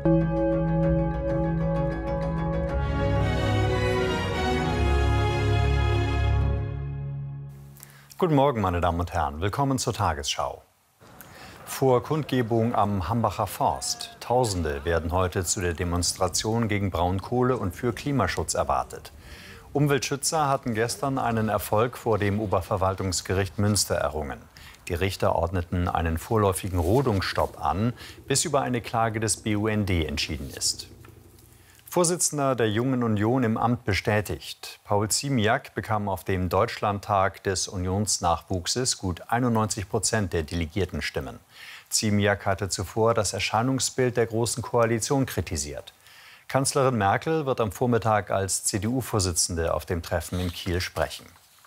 Guten Morgen, meine Damen und Herren. Willkommen zur Tagesschau. Vor Kundgebung am Hambacher Forst. Tausende werden heute zu der Demonstration gegen Braunkohle und für Klimaschutz erwartet. Umweltschützer hatten gestern einen Erfolg vor dem Oberverwaltungsgericht Münster errungen. Die Richter ordneten einen vorläufigen Rodungsstopp an, bis über eine Klage des BUND entschieden ist. Vorsitzender der Jungen Union im Amt bestätigt. Paul Ziemiak bekam auf dem Deutschlandtag des Unionsnachwuchses gut 91% der Delegiertenstimmen. Ziemiak hatte zuvor das Erscheinungsbild der Großen Koalition kritisiert. Kanzlerin Merkel wird am Vormittag als CDU-Vorsitzende auf dem Treffen in Kiel sprechen.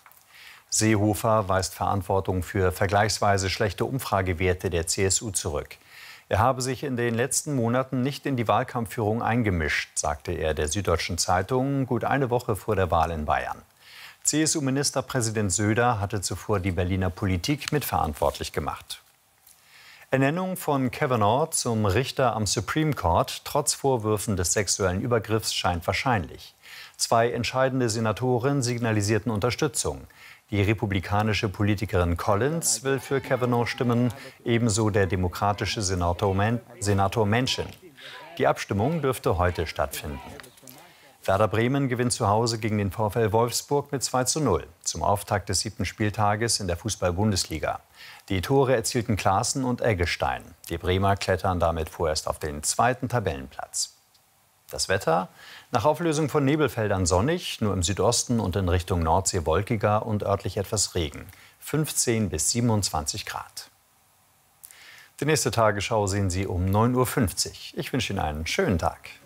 Seehofer weist Verantwortung für vergleichsweise schlechte Umfragewerte der CSU zurück. Er habe sich in den letzten Monaten nicht in die Wahlkampfführung eingemischt, sagte er der Süddeutschen Zeitung gut eine Woche vor der Wahl in Bayern. CSU-Ministerpräsident Söder hatte zuvor die Berliner Politik mitverantwortlich gemacht. Ernennung von Kavanaugh zum Richter am Supreme Court trotz Vorwürfen des sexuellen Übergriffs scheint wahrscheinlich. Zwei entscheidende Senatoren signalisierten Unterstützung. Die republikanische Politikerin Collins will für Kavanaugh stimmen, ebenso der demokratische Senator Manchin. Die Abstimmung dürfte heute stattfinden. Werder Bremen gewinnt zu Hause gegen den VfL Wolfsburg mit 2:0 zum Auftakt des 7. Spieltages in der Fußball-Bundesliga. Die Tore erzielten Klaassen und Eggestein. Die Bremer klettern damit vorerst auf den 2. Tabellenplatz. Das Wetter: Nach Auflösung von Nebelfeldern sonnig, nur im Südosten und in Richtung Nordsee wolkiger und örtlich etwas Regen. 15 bis 27 Grad. Die nächste Tagesschau sehen Sie um 9:50 Uhr. Ich wünsche Ihnen einen schönen Tag.